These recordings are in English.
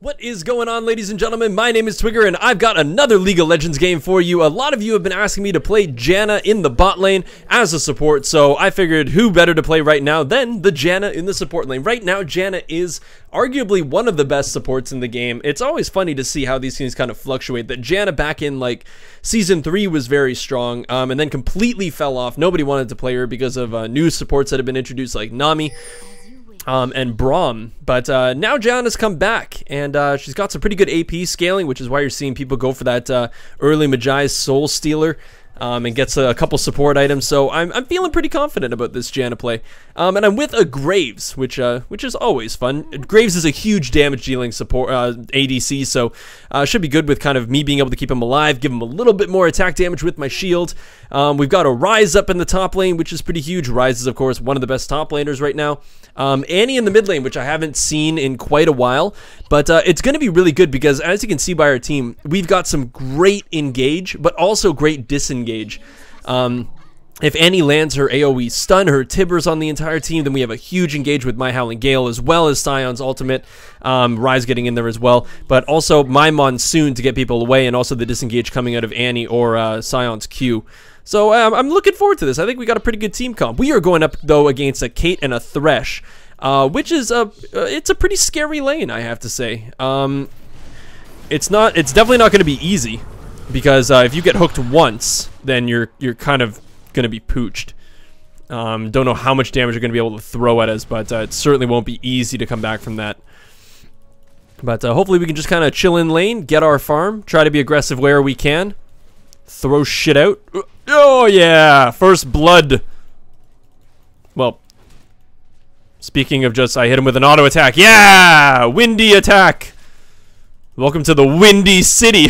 What is going on, ladies and gentlemen? My name is Twigger, and I've got another League of Legends game for you. A lot of you have been asking me to play Janna in the bot lane as a support, so I figured who better to play right now than the Janna in the support lane. Right now, Janna is arguably one of the best supports in the game. It's always funny to see how these things kind of fluctuate. That Janna back in like Season 3 was very strong, and then completely fell off. Nobody wanted to play her because of new supports that have been introduced like Nami. And Braum, but now Janna's come back, and she's got some pretty good AP scaling, which is why you're seeing people go for that early Magi's Soul Stealer, and gets a couple support items. So I'm feeling pretty confident about this Janna play, and I'm with a Graves, which is always fun. Graves is a huge damage dealing support ADC, so should be good with kind of me being able to keep him alive, give him a little bit more attack damage with my shield. We've got a Ryze up in the top lane, which is pretty huge. Ryze is of course one of the best top laners right now. Annie in the mid lane, which I haven't seen in quite a while, but it's going to be really good because, as you can see by our team, we've got some great engage, but also great disengage. If Annie lands her AoE stun, her Tibbers on the entire team, then we have a huge engage with My Howling Gale, as well as Sion's ultimate, Ryze getting in there as well, but also my Monsoon to get people away, and also the disengage coming out of Annie or Sion's Q. So I'm looking forward to this. I think we got a pretty good team comp. We are going up though against a Kate and a Thresh, which is it's a pretty scary lane, I have to say. It's definitely not going to be easy, because if you get hooked once, then you're kind of going to be pooched. Don't know how much damage you're going to be able to throw at us, but it certainly won't be easy to come back from that. But hopefully we can just kind of chill in lane, get our farm, try to be aggressive where we can, throw shit out. Oh yeah, first blood. Well, speaking of just, I hit him with an auto attack. Yeah, windy attack. Welcome to the windy city.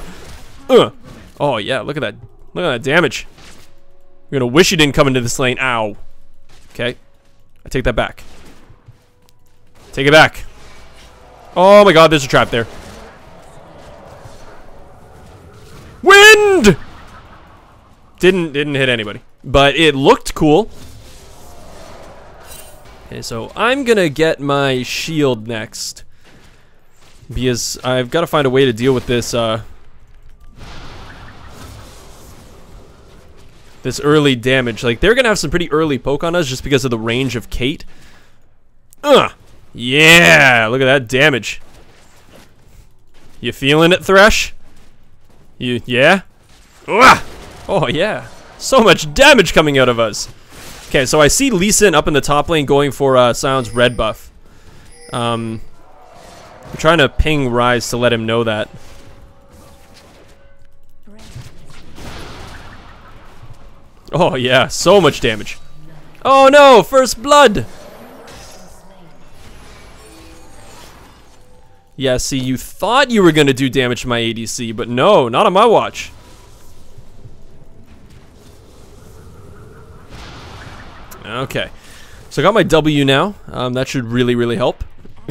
Oh yeah, look at that. Look at that damage. You're gonna wish you didn't come into this lane. Ow. Okay, I take that back. Take it back. Oh my god, there's a trap there. Wind! Didn't hit anybody, but it looked cool. Okay, so I'm gonna get my shield next, because I've got to find a way to deal with this this early damage. Like, they're gonna have some pretty early poke on us just because of the range of Kate. Yeah, look at that damage. You feeling it, Thresh? Yeah? Oh yeah, so much damage coming out of us. Okay, so I see Lee Sin up in the top lane going for Sion's red buff. I'm trying to ping Ryze to let him know that. Oh yeah, so much damage. Oh no, first blood. Yeah, see, you thought you were gonna do damage to my ADC, but no, not on my watch. Okay, so I got my W now. That should really help.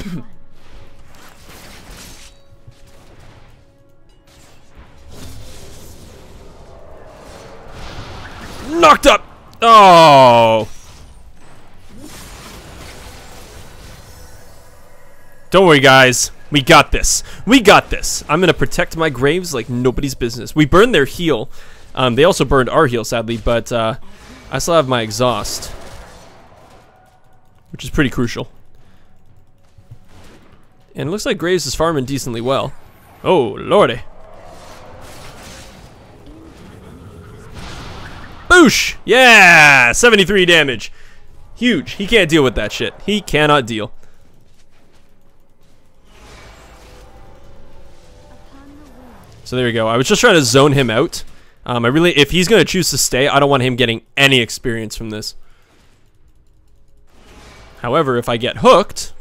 Knocked up. Oh. Don't worry, guys. We got this. We got this. I'm gonna protect my Graves like nobody's business. We burned their heal. They also burned our heal, sadly, but I still have my exhaust, which is pretty crucial. And it looks like Graves is farming decently well. Oh, lordy. Boosh! Yeah! 73 damage. Huge. He can't deal with that shit. He cannot deal. So there we go. I was just trying to zone him out. If he's going to choose to stay, I don't want him getting any experience from this. However, if I get hooked...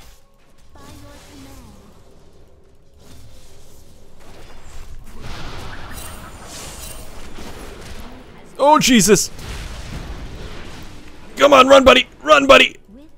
Oh, Jesus. Come on, run, buddy. Run, buddy.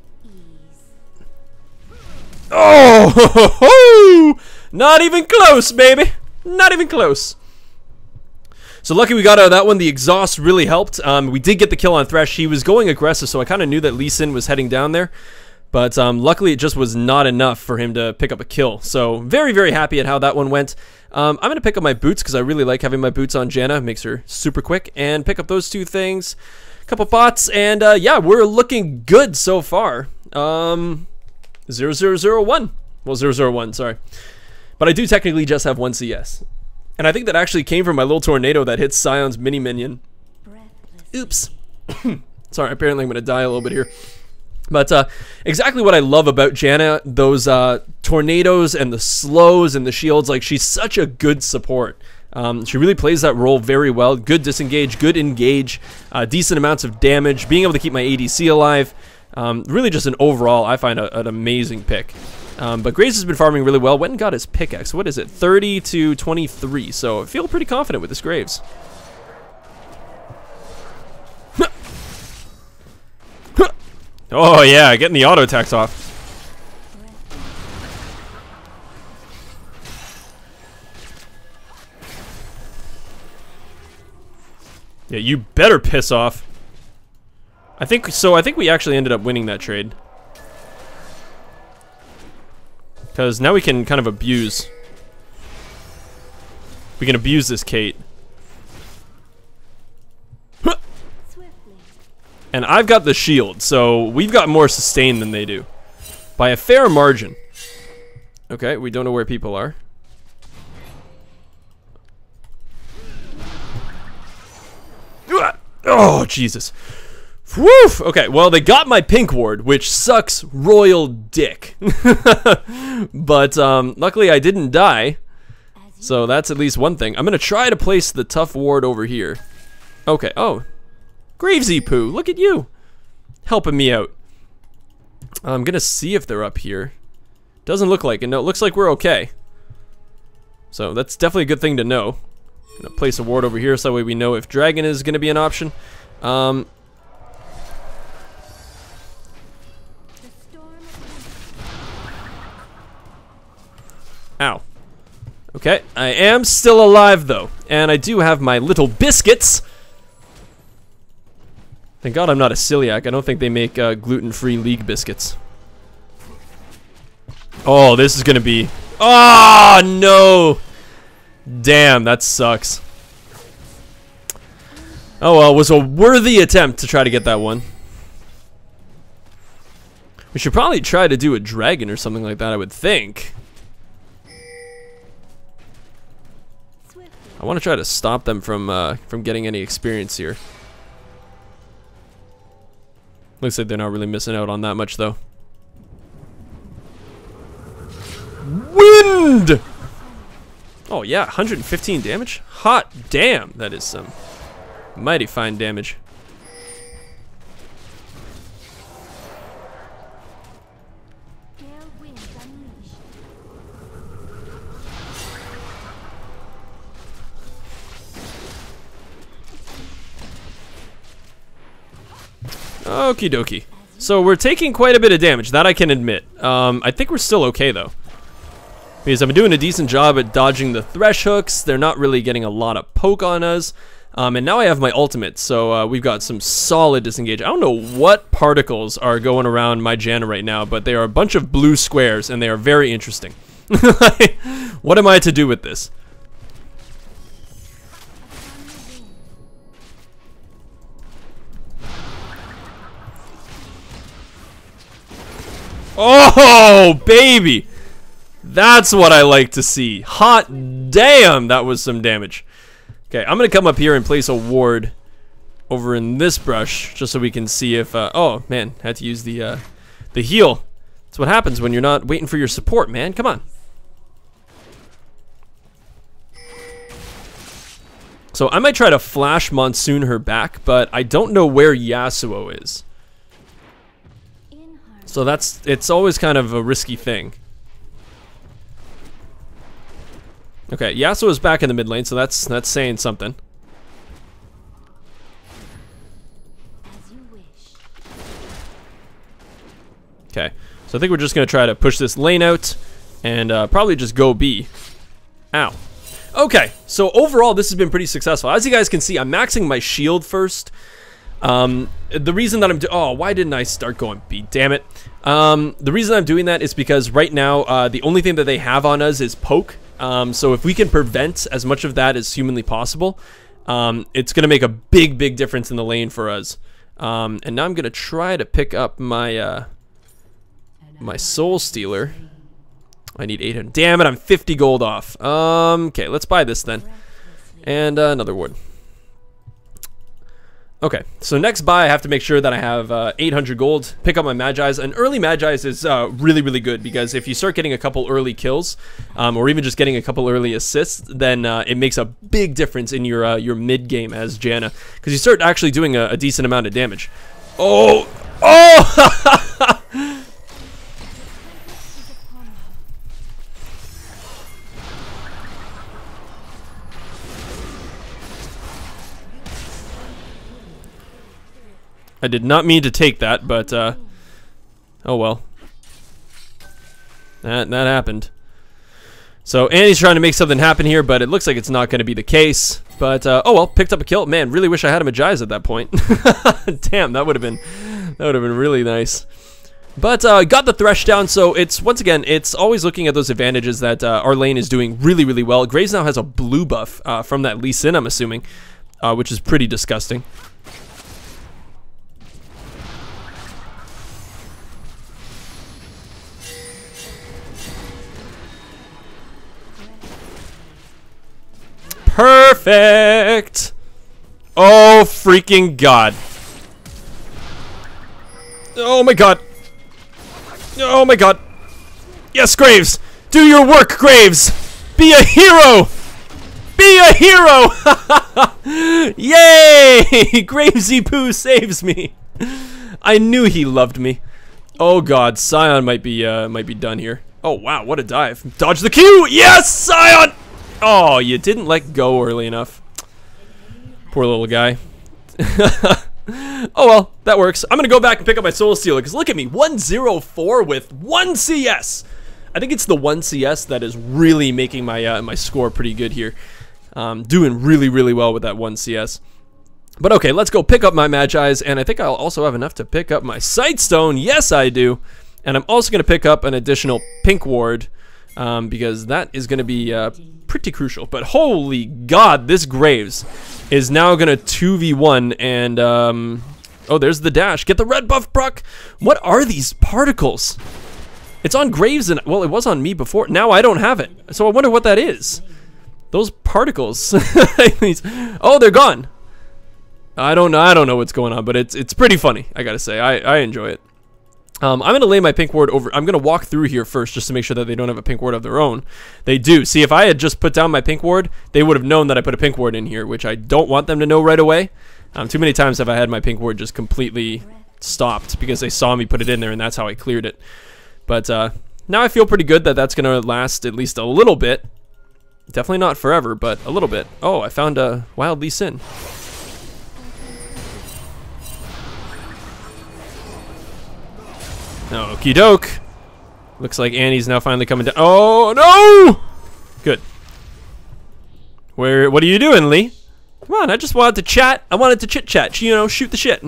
Oh, ho, ho, ho. Not even close, baby. Not even close. So lucky we got out of that one. The exhaust really helped. We did get the kill on Thresh. He was going aggressive, so I kind of knew that Lee Sin was heading down there. But luckily, it just was not enough for him to pick up a kill. So very, very happy at how that one went. I'm going to pick up my boots because I really like having my boots on Janna. Makes her super quick. And pick up those two things. A couple bots. And yeah, we're looking good so far. 0001. Well, 001, sorry. But I do technically just have 1 CS. And I think that actually came from my little tornado that hits Scion's mini minion. Oops. Sorry, apparently I'm going to die a little bit here. But exactly what I love about Janna, those tornadoes and the slows and the shields, like she's such a good support. She really plays that role very well. Good disengage, good engage, decent amounts of damage, being able to keep my ADC alive. Really just an overall, I find an amazing pick. But Graves has been farming really well. Went and got his pickaxe. What is it? 30 to 23. So I feel pretty confident with this Graves. Oh yeah, getting the auto attacks off. Yeah, you better piss off. I think we actually ended up winning that trade. Because now we can kind of abuse. We can abuse this Kate. And I've got the shield, so we've got more sustain than they do. By a fair margin. Okay, we don't know where people are. Oh, Jesus. Woof! Okay, well, they got my pink ward, which sucks royal dick. But, luckily I didn't die. So that's at least one thing. I'm gonna try to place the tough ward over here. Okay, oh. Gravesy Poo, look at you. Helping me out. I'm gonna see if they're up here. Doesn't look like it. No, it looks like we're okay. So that's definitely a good thing to know. Gonna place a ward over here so that way we know if dragon is gonna be an option. Ow. Okay, I am still alive though, and I do have my little biscuits. Thank God I'm not a celiac. I don't think they make gluten-free League biscuits. Oh, this is gonna be... Oh, no! Damn, that sucks. Oh well, it was a worthy attempt to try to get that one. We should probably try to do a dragon or something like that, I would think. I want to try to stop them from getting any experience here. Looks like they're not really missing out on that much, though. Wind! Oh, yeah, 115 damage? Hot damn, that is some mighty fine damage. Okie dokie. So we're taking quite a bit of damage, that I can admit. I think we're still okay though. Because I've been doing a decent job at dodging the thresh hooks. They're not really getting a lot of poke on us. And now I have my ultimate, so we've got some solid disengage. I don't know what particles are going around my Janna right now, but they are a bunch of blue squares, and they are very interesting. What am I to do with this? Oh, baby! That's what I like to see. Hot damn, that was some damage. Okay, I'm gonna come up here and place a ward over in this brush, just so we can see if, oh, man, had to use the heal. That's what happens when you're not waiting for your support, man. Come on. So I might try to flash Monsoon her back, but I don't know where Yasuo is. So it's always kind of a risky thing. Okay, Yasuo is back in the mid lane, so that's saying something. Okay, so I think we're just gonna try to push this lane out and probably just go B. Ow. Okay, so overall this has been pretty successful. As you guys can see, I'm maxing my shield first. The reason that I'm why didn't I start going B? Damn it. The reason I'm doing that is because right now, the only thing that they have on us is poke. So if we can prevent as much of that as humanly possible, it's going to make a big difference in the lane for us. And now I'm going to try to pick up my, my Soul Stealer. I need 800. Damn it, I'm 50 gold off. Okay, let's buy this then. And another ward. Okay, so next buy, I have to make sure that I have 800 gold, pick up my Magi's. And early Magi's is really good, because if you start getting a couple early kills, or even just getting a couple early assists, then it makes a big difference in your mid game as Janna, because you start actually doing a decent amount of damage. Oh! I did not mean to take that, but, oh well. That happened. So, Annie's trying to make something happen here, but it looks like it's not going to be the case. But, oh well, picked up a kill. Man, really wish I had a Magi's at that point. Damn, that would have been really nice. But, got the Thresh down, so it's, once again, it's always looking at those advantages that our lane is doing really well. Graves now has a blue buff from that Lee Sin, I'm assuming, which is pretty disgusting. Perfect! Oh, freaking God. Oh my God. Oh my God. Yes, Graves! Do your work, Graves! Be a hero! Be a hero! Yay! Gravesy Poo saves me. I knew he loved me. Oh God, Sion might be done here. Oh wow, what a dive. Dodge the Q! Yes, Sion! Oh, you didn't let go early enough. Poor little guy. Oh well, that works. I'm gonna go back and pick up my Soul Stealer, because look at me, 104 with 1 CS. I think it's the 1 CS that is really making my my score pretty good here. Doing really well with that 1 CS. But okay, let's go pick up my Magi's, and I think I'll also have enough to pick up my Sightstone. Yes, I do. And I'm also gonna pick up an additional Pink Ward, because that is gonna be pretty crucial. But holy God, this Graves is now gonna 2v1, and oh, there's the dash. Get the red buff proc. What are these particles? It's on Graves, and well, it was on me before. Now I don't have it, so I wonder what that is. Those particles. Oh, they're gone. I don't know what's going on, but it's pretty funny, I gotta say. I enjoy it. I'm gonna lay my Pink Ward over. I'm gonna walk through here first just to make sure that they don't have a Pink Ward of their own. They do. See, if I had just put down my Pink Ward, they would have known that I put a Pink Ward in here, which I don't want them to know right away. Too many times have I had my Pink Ward just completely stopped because they saw me put it in there, and that's how I cleared it. But now I feel pretty good that that's gonna last at least a little bit. Definitely not forever, but a little bit. Oh, I found a Wild Lee Sin. Okie doke. Looks like Annie's now finally coming down. Oh no! Good. What are you doing, Lee? Come on, I just wanted to chat. I wanted to chit chat. You know, shoot the shit.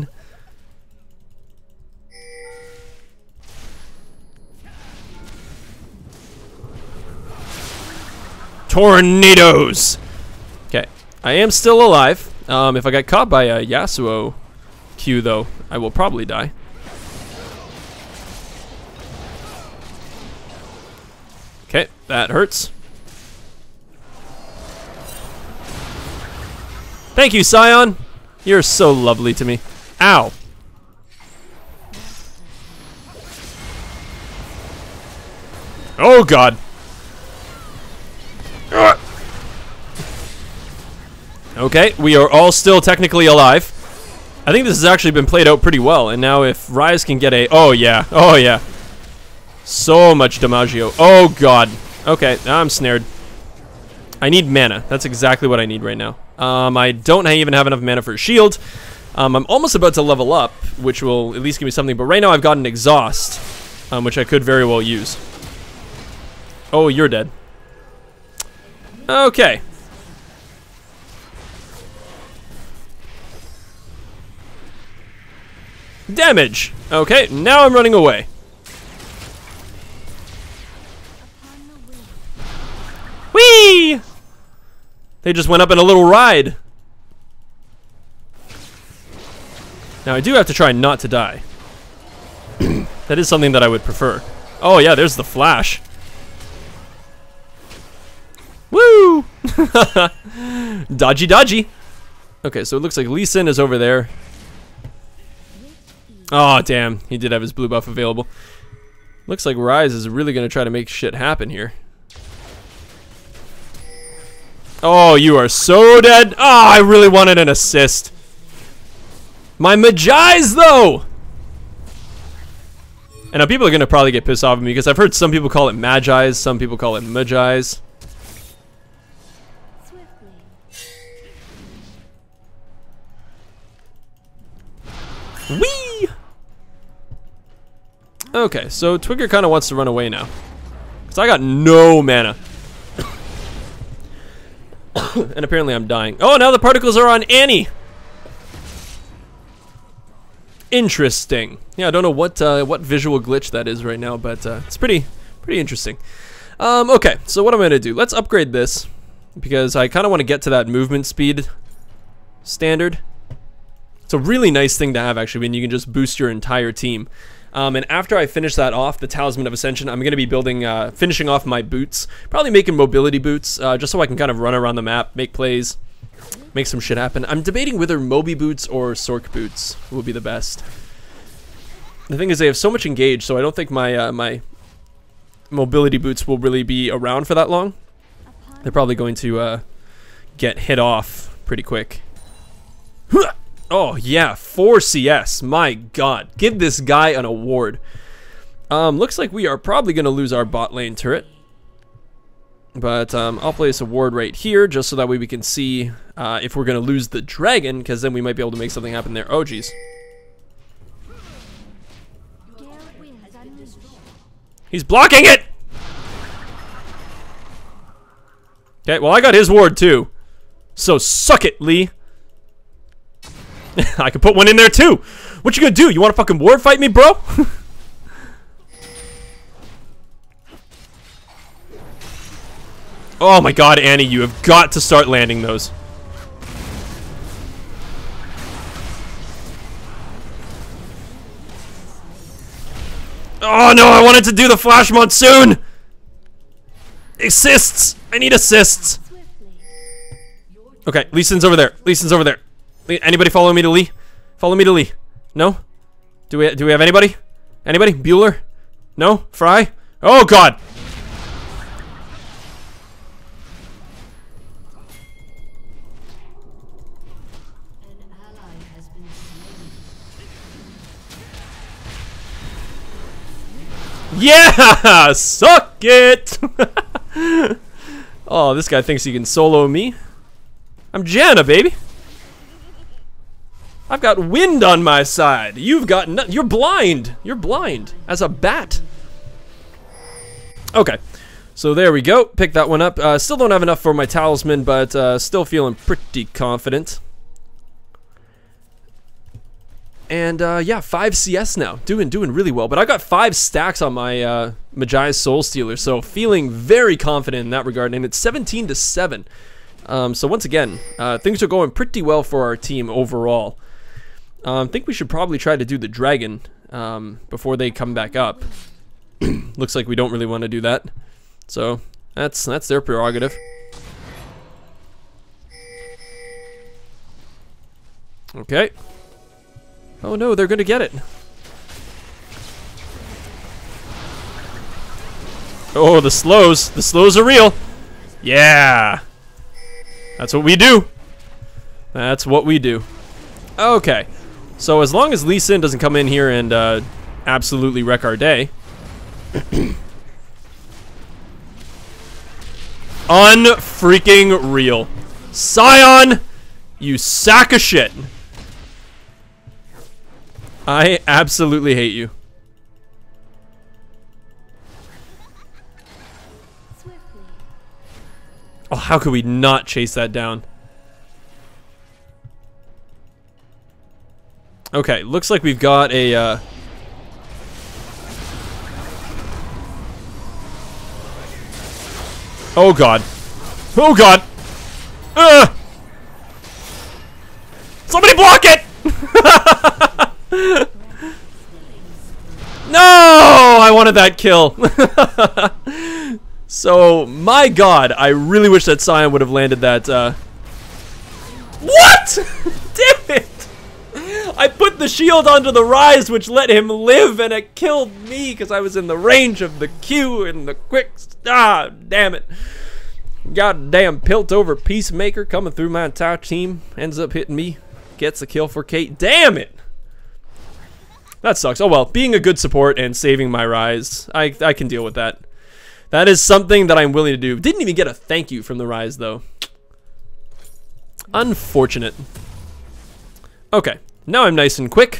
Tornadoes. Okay, I am still alive. If I got caught by a Yasuo Q, though, I will probably die. Okay, that hurts. Thank you, Sion. You're so lovely to me. Ow. Oh, God. Okay, we are all still technically alive. I think this has actually been played out pretty well. And now if Ryze can get a... Oh, yeah. Oh, yeah. So much Damaggio. Oh, God. Okay, now I'm snared. I need mana. That's exactly what I need right now. I don't even have enough mana for a shield. I'm almost about to level up, which will at least give me something. But right now I've got an exhaust, which I could very well use. Oh, you're dead. Okay. Damage. Okay, now I'm running away. Whee! They just went up in a little ride. Now I do have to try not to die. That is something that I would prefer. Oh yeah, there's the flash. Woo! Dodgy, dodgy. Okay, so it looks like Lee Sin is over there. Oh, damn. He did have his blue buff available. Looks like Ryze is really going to try to make shit happen here. Oh, you are so dead. Oh, I really wanted an assist. My Magi's, though! And now people are going to probably get pissed off at me because I've heard some people call it Magi's, some people call it Magi's. Whee! Okay, so Twigger kind of wants to run away now. Because I got no mana. And apparently I'm dying. Oh, now the particles are on Annie! Interesting. Yeah, I don't know what visual glitch that is right now, but it's pretty interesting. Okay, so what I'm going to do, let's upgrade this. Because I kind of want to get to that movement speed standard. It's a really nice thing to have, actually, when you can just boost your entire team. And after I finish that off, the Talisman of Ascension, I'm going to be building, finishing off my boots. Probably making mobility boots, just so I can kind of run around the map, make plays, make some shit happen. I'm debating whether Moby boots or Sork boots will be the best. The thing is, they have so much engage, so I don't think my my mobility boots will really be around for that long. They're probably going to get hit off pretty quick. Oh yeah, 4 CS. My god. Give this guy an award. Looks like we are probably going to lose our bot lane turret. But I'll place a ward right here just so that way we can see if we're going to lose the dragon, because then we might be able to make something happen there. Oh jeez. He's blocking it! Okay, well I got his ward too. So suck it, Lee. I could put one in there too. What you gonna do? You wanna fucking ward fight me, bro? Oh my god, Annie, you have got to start landing those. Oh no, I wanted to do the Flash Monsoon! Assists! I need assists! Okay, Lee Sin's over there. Lee Sin's over there. Anybody follow me to Lee? Follow me to Lee. No? Do we have anybody? Anybody? Bueller? No? Fry? Oh god! Yeah! Suck it! Oh, this guy thinks he can solo me. I'm Janna, baby. I've got wind on my side. You've got no— you're blind. You're blind as a bat. Okay, so there we go. Pick that one up. Still don't have enough for my talisman, but still feeling pretty confident. And yeah, 5 CS now. Doing really well. But I got 5 stacks on my Magi's Soul Stealer, so feeling very confident in that regard. And it's 17-7. So once again, things are going pretty well for our team overall. I think we should probably try to do the dragon before they come back up. Looks like we don't really want to do that. So that's their prerogative. Okay. Oh no, they're gonna get it. Oh, the slows. The slows are real. Yeah. That's what we do. That's what we do. Okay. So as long as Lee Sin doesn't come in here and absolutely wreck our day. Unfreaking real. Scion, you sack of shit. I absolutely hate you. Oh, how could we not chase that down? Okay, looks like we've got a oh god. Oh god. Somebody block it! No! I wanted that kill. So, my god, I really wish that Scion would have landed that, What?! Damn it! I put the shield onto the Rise, which let him live, and it killed me because I was in the range of the Q and the quick... Ah, damn it. Goddamn Piltover Peacemaker coming through my entire team. Ends up hitting me. Gets a kill for Kate. Damn it! That sucks. Oh well, being a good support and saving my Rise, I can deal with that. That is something that I'm willing to do. Didn't even get a thank you from the Rise, though. Unfortunate. Okay, now I'm nice and quick.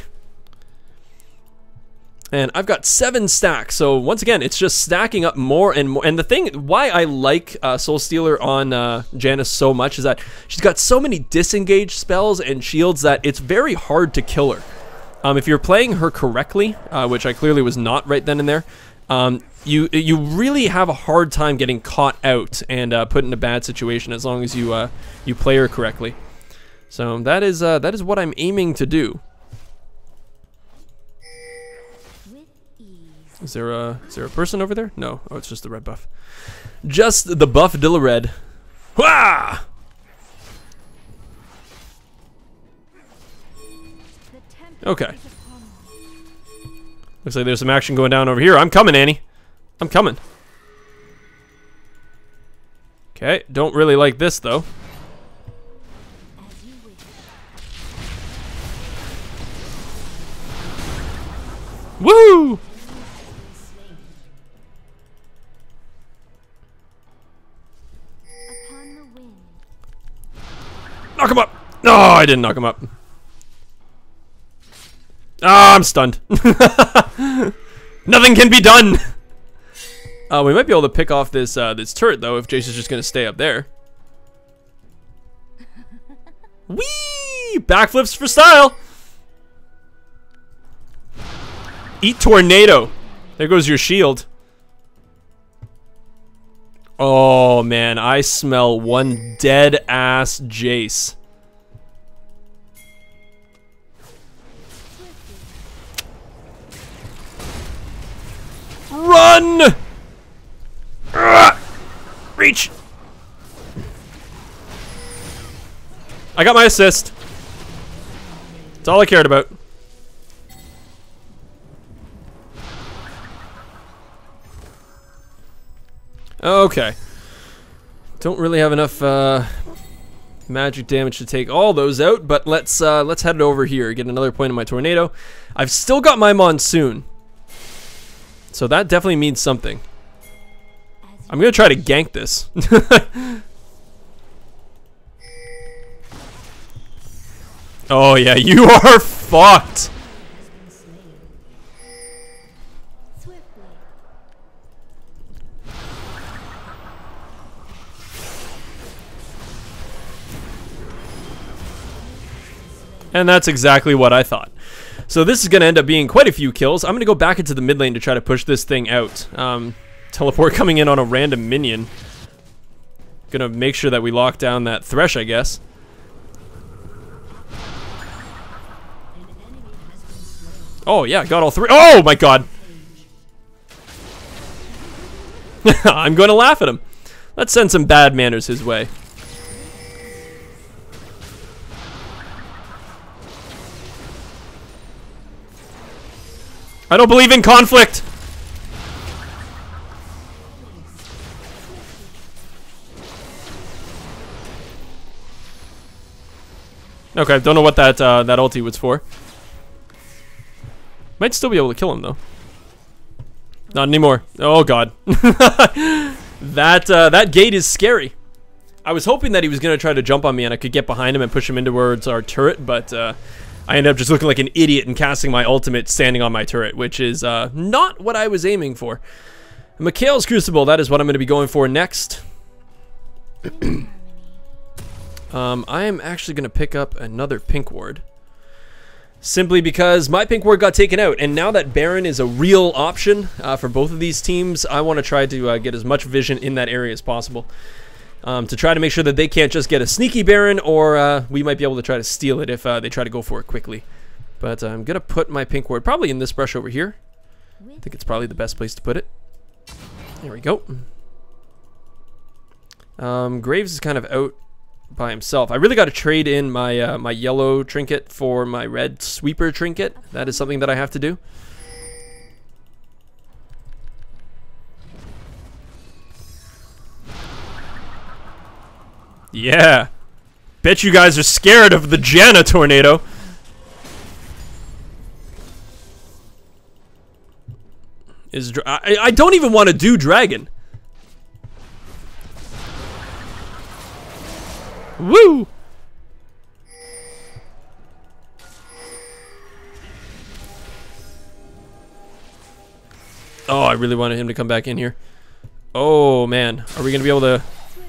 And I've got 7 stacks, so once again, it's just stacking up more and more. And the thing, why I like Soul Stealer on Janna so much is that she's got so many disengaged spells and shields that it's very hard to kill her. If you're playing her correctly, which I clearly was not right then and there, you really have a hard time getting caught out and put in a bad situation as long as you you play her correctly. So that is what I'm aiming to do. Is there a person over there? No. Oh, it's just the red buff. Just the buff Dilla Red. Wah! Okay. Looks like there's some action going down over here. I'm coming, Annie. I'm coming. Okay, don't really like this though. Woo! Knock him up! No, I didn't knock him up. Ah, I'm stunned. Nothing can be done. We might be able to pick off this this turret though if Jace is just gonna stay up there. Whee! Backflips for style. Eat tornado. There goes your shield. Oh man, I smell one dead ass Jace. Run! Reach! I got my assist. That's all I cared about. Okay. Don't really have enough magic damage to take all those out, but let's head over here, get another point in my tornado. I've still got my monsoon. So that definitely means something. I'm gonna try to gank this. Oh yeah, you are fucked. And that's exactly what I thought. So this is going to end up being quite a few kills. I'm going to go back into the mid lane to try to push this thing out. Teleport coming in on a random minion. Going to make sure that we lock down that Thresh, I guess. Oh yeah, got all 3. Oh my god! I'm going to laugh at him. Let's send some bad manners his way. I don't believe in conflict. Okay, don't know what that that ulti was for. Might still be able to kill him though. Not anymore. Oh god. That gate is scary. I was hoping that he was gonna try to jump on me and I could get behind him and push him into towards our turret, but I ended up just looking like an idiot and casting my ultimate standing on my turret, which is not what I was aiming for. Mikhail's Crucible, that is what I'm going to be going for next. I am actually going to pick up another pink ward. simply because my pink ward got taken out, and now that Baron is a real option for both of these teams, I want to try to get as much vision in that area as possible to try to make sure that they can't just get a sneaky Baron, or we might be able to try to steal it if they try to go for it quickly. But I'm going to put my pink ward probably in this brush over here. I think it's probably the best place to put it. There we go. Graves is kind of out by himself. I really got to trade in my my yellow trinket for my red sweeper trinket. That is something that I have to do. Yeah. Bet you guys are scared of the Janna tornado. I don't even want to do dragon. Woo! Oh, I really wanted him to come back in here. Oh, man. Are we going to be able to...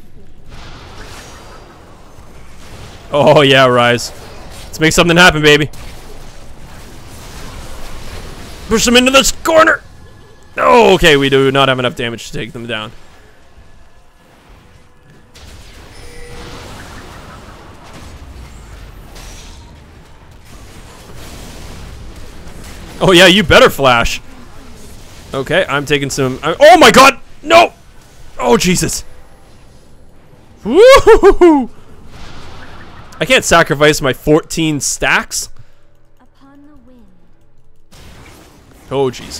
Oh, yeah, Rise. Let's make something happen, baby. Push them into this corner. Oh, okay, we do not have enough damage to take them down. Oh, yeah, you better flash. Okay, I'm taking some... oh, my God! No! Oh, Jesus. Woo-hoo-hoo-hoo! I can't sacrifice my 14 stacks. Oh, jeez.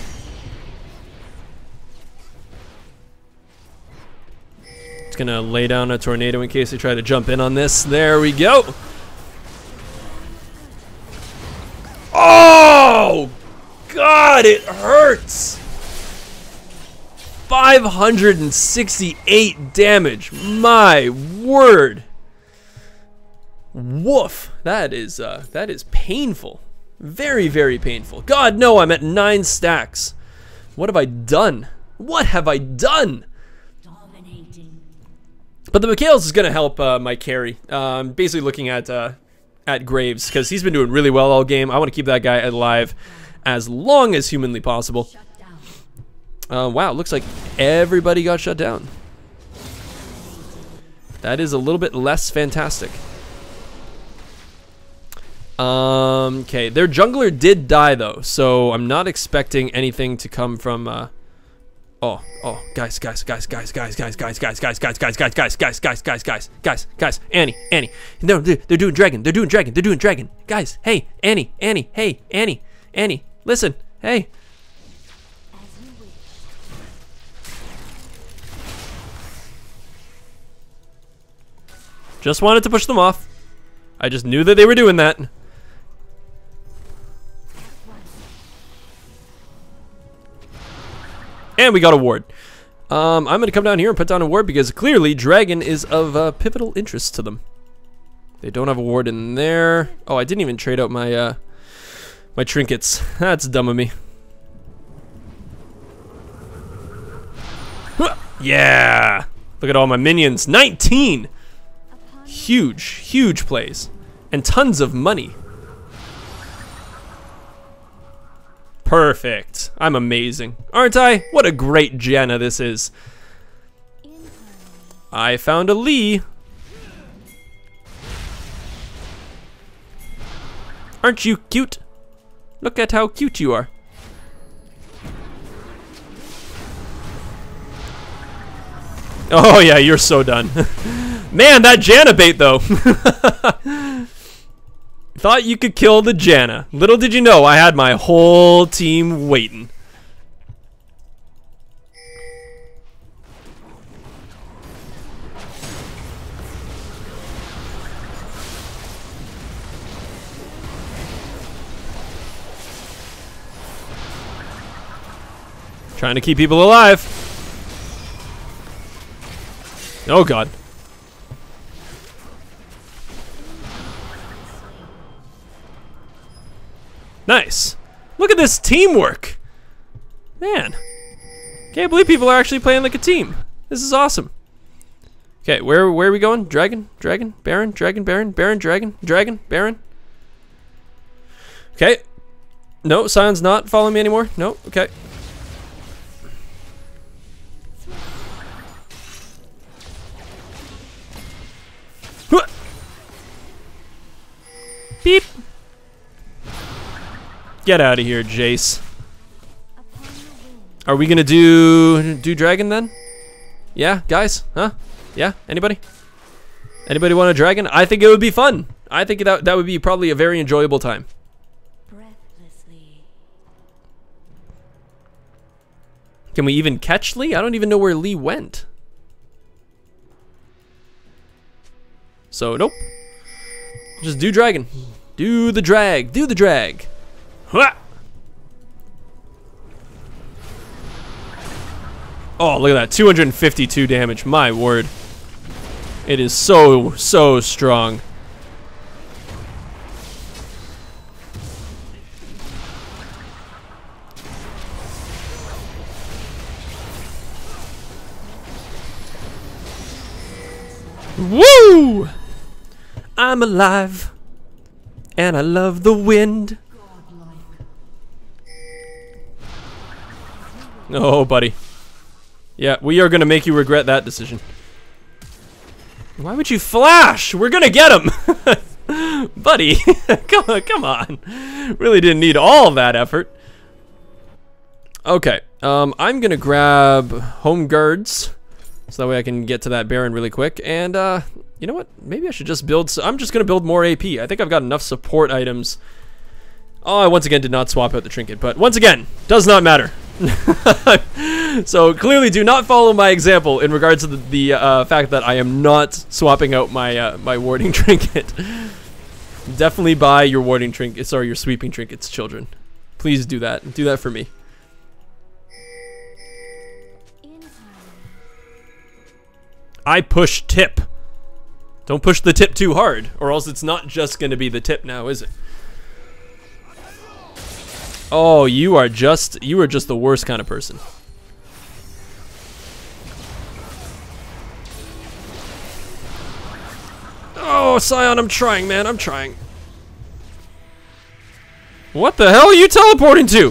Just gonna lay down a tornado in case they try to jump in on this. There we go. Oh! God, it hurts. 568 damage. My word. Woof. That is painful. Very, very painful. God, no, I'm at 9 stacks. What have I done? What have I done? Dominating. But the Mikhails is gonna help my carry. Basically looking at Graves, because he's been doing really well all game. I want to keep that guy alive as long as humanly possible. Wow, looks like everybody got shut down. That is a little bit less fantastic. Okay, their jungler did die though, so I'm not expecting anything to come from guys, Annie, no, they're doing dragon, guys, hey, Annie, listen, hey. Just wanted to push them off. I just knew that they were doing that. And we got a ward. I'm going to come down here and put down a ward because clearly dragon is of pivotal interest to them. They don't have a ward in there. Oh, I didn't even trade out my my trinkets. That's dumb of me. Yeah! Look at all my minions. 19! Huge plays. And tons of money. Perfect. I'm amazing. Aren't I? What a great Janna this is. I found a Lee. Aren't you cute? Look at how cute you are. Oh yeah, you're so done. Man, that Janna bait though. Thought you could kill the Janna. Little did you know I had my whole team waiting. Trying to keep people alive. Oh god. Nice. Look at this teamwork. Man. Can't believe people are actually playing like a team. This is awesome. Okay, where are we going? Dragon, Baron, Dragon, Baron, Baron, Dragon, Baron. Okay. No, Sion's not following me anymore. No, okay. Beep. Get out of here, Jace. Are we gonna do dragon then? Yeah, guys? Huh? Yeah? Anybody? Anybody want a dragon? I think it would be fun. I think that would be probably a very enjoyable time. Can we even catch Lee? I don't even know where Lee went. So, nope. Just do dragon. Do the drag. Do the drag. Hua! Oh, look at that. 252 damage. My word. It is so, so strong. Woo! I'm alive. And I love the wind. Oh, buddy. Yeah, we are gonna make you regret that decision. Why would you flash? We're gonna get him! Buddy, come on. Really didn't need all that effort. Okay, I'm gonna grab home guards. So that way I can get to that Baron really quick. And, you know what? Maybe I should just build... I'm just gonna build more AP. I think I've got enough support items. Oh, I once again did not swap out the trinket. But once again, does not matter. So clearly do not follow my example in regards to the fact that I am not swapping out my my warding trinket. Definitely buy your warding trinkets, or your sweeping trinkets, children. Please do that. Do that for me. I push tip. Don't push the tip too hard, or else it's not just going to be the tip now, is it? Oh, you are just the worst kind of person. Oh, Sion, I'm trying, man. I'm trying. What the hell are you teleporting to?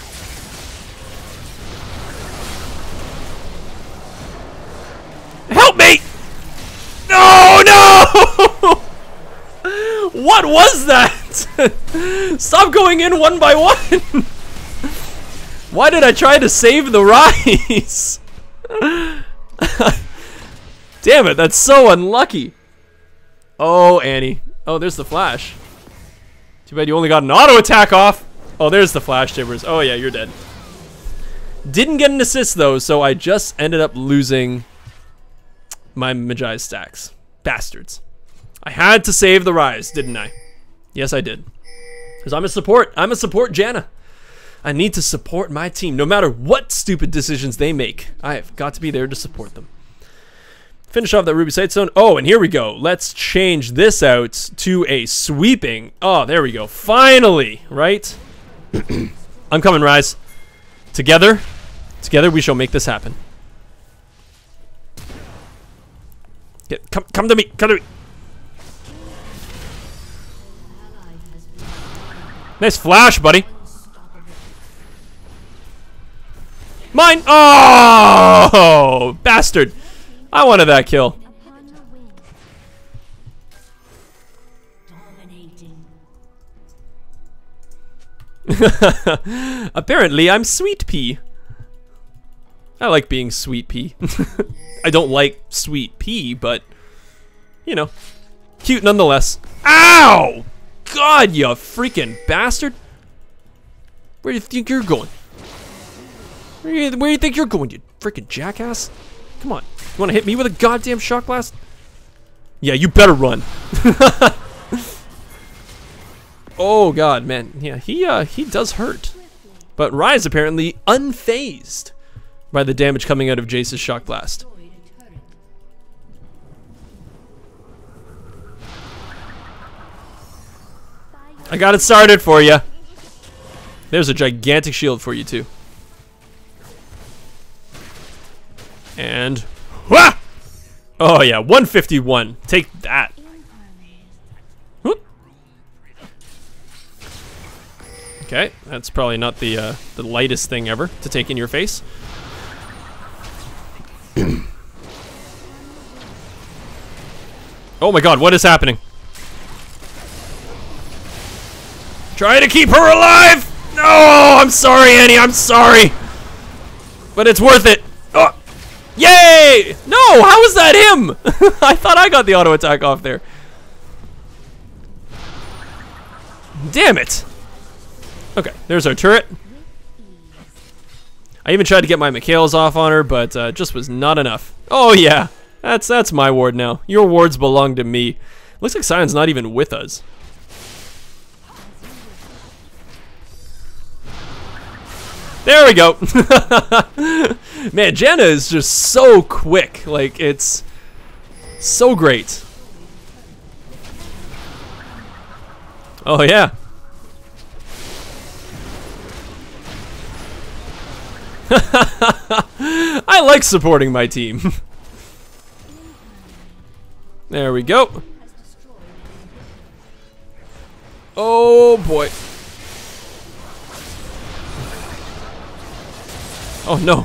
Help me! Oh, no! What was that? Stop going in one by one. Why did I try to save the Rise? Damn it, that's so unlucky. Oh, Annie. Oh, there's the flash. Too bad you only got an auto attack off. Oh, there's the flash, Tibbers. Oh, yeah, you're dead. Didn't get an assist, though, so I just ended up losing my Magi stacks. Bastards. I had to save the Rise, didn't I? Yes, I did. Because I'm a support. I'm a support Janna. I need to support my team. No matter what stupid decisions they make, I have got to be there to support them. Finish off that Ruby Sightstone. Oh, and here we go. Let's change this out to a sweeping. Oh, there we go. Finally, right? I'm coming, Rise. Together we shall make this happen. Come to me. Come to me. Nice flash, buddy. Mine. Oh, bastard. I wanted that kill. Apparently, I'm Sweet Pea. I like being Sweet Pea. I don't like Sweet Pea, but, you know, cute nonetheless. Ow! God, you freaking bastard. Where do you think you're going? Where do you think you're going, you freaking jackass? Come on. You want to hit me with a goddamn shock blast? Yeah, you better run. Oh god, man. Yeah, he does hurt. But Rise apparently unfazed by the damage coming out of Jace's shock blast. I got it started for you. There's a gigantic shield for you too. And wah! Oh yeah, 151. Take that. Whoop. Okay, that's probably not the lightest thing ever to take in your face. Oh my god, what is happening? Try to keep her alive! No, I'm sorry, Annie, I'm sorry. But it's worth it. Oh. Yay! No, how was that him? I thought I got the auto attack off there. Damn it. Okay, there's our turret. I even tried to get my Mikhails off on her, but just was not enough. Oh yeah, that's my ward now. Your wards belong to me. Looks like Sion's not even with us. There we go. Man, Janna is just so quick. Like, it's so great. Oh yeah. I like supporting my team. There we go. Oh boy. Oh no.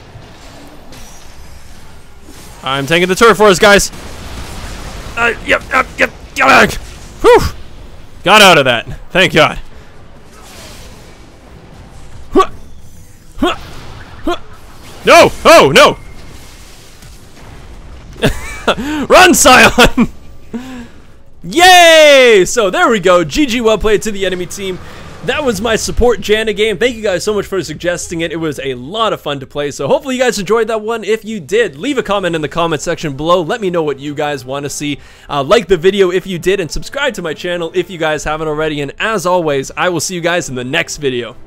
I'm taking the turret for us, guys. Yep. Whew. Got out of that. Thank God. No! Oh, no! Run, Sion! Yay! So there we go. GG, well played to the enemy team. That was my support Janna game. Thank you guys so much for suggesting it. It was a lot of fun to play. So hopefully you guys enjoyed that one. If you did, leave a comment in the comment section below. Let me know what you guys want to see. Like the video if you did, and subscribe to my channel if you guys haven't already. And as always, I will see you guys in the next video.